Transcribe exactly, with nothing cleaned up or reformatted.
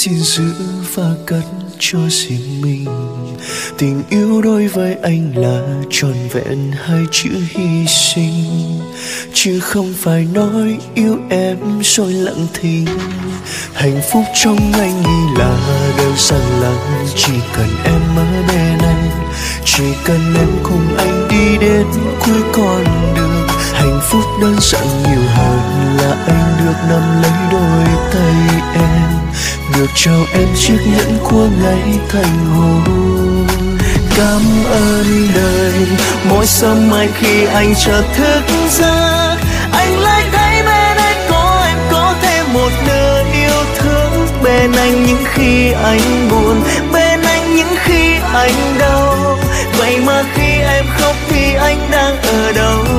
xin giữ và cất cho riêng mình. Tình yêu đối với anh là trọn vẹn hai chữ hy sinh, chứ không phải nói yêu em rồi lặng thinh. Hạnh phúc trong anh nghĩ là đơn giản lắm, chỉ cần em ở bên anh, chỉ cần em cùng anh đi đến cuối con đường. Hạnh phúc đơn giản nhiều hơn là anh được nắm lấy đôi tay em, được trao em chiếc nhẫn của ngày thành hôn. Cảm ơn đời, mỗi sớm mai khi anh chợt thức giấc, anh lại thấy bên anh có em, có thêm một nơi yêu thương. Bên anh những khi anh buồn, bên anh những khi anh đau. Vậy mà khi em khóc thì anh đang ở đâu?